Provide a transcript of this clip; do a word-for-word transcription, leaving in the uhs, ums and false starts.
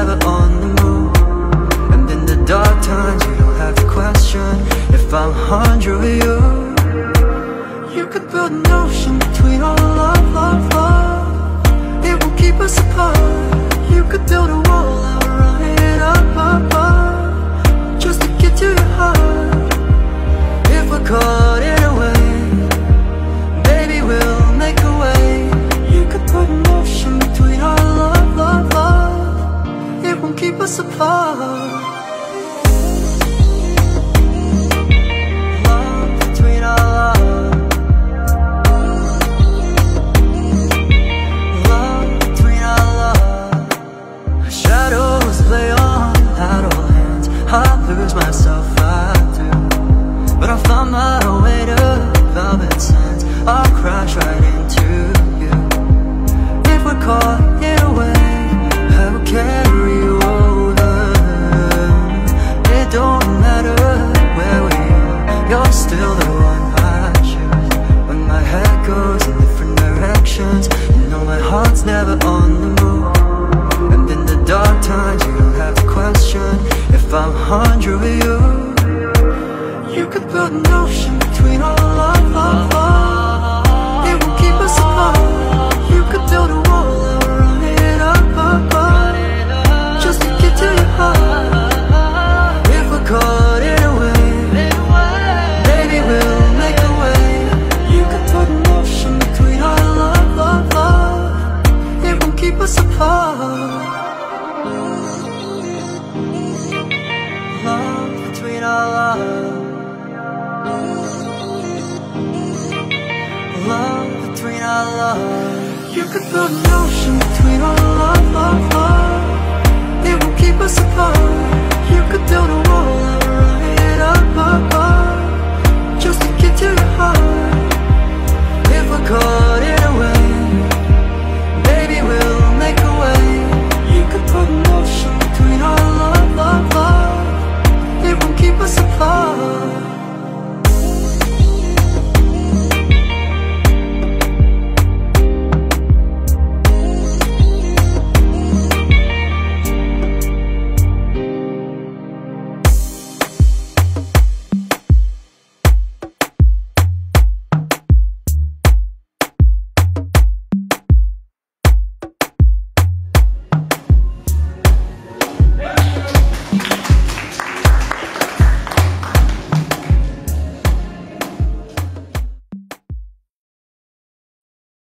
never on the move. And in the dark times you don't have to question if I'm a hundred with you. You could build an ocean between our love, love, love. It will keep us apart. You could build a wall, I'll run it up, up, up, just to get to your heart. If we're caught in a way, baby, we'll make a way. You could put an ocean between our love, love, love. It won't keep us apart. Love between our love. Love between our love. Shadows lay on idle hands. I lose myself, I do. But I found my way to velvet sands. I'll crash right into you. If we're caught in a way, I will carry you over. It don't matter where we are, you're still the one I choose. When my head goes in different directions, you know my heart's never on the move. And in the dark times you don't have to question if I'm a hundred with you. You could build an ocean between our love, love, love. It will keep us apart. You could build a wall, I'll run it up, up, up, just to get to your heart. If we're caught in a way, baby, we'll make a way. You could put an ocean between our love, love, love. It won't keep us apart. Love between our love. Love between our love. You could build an ocean between our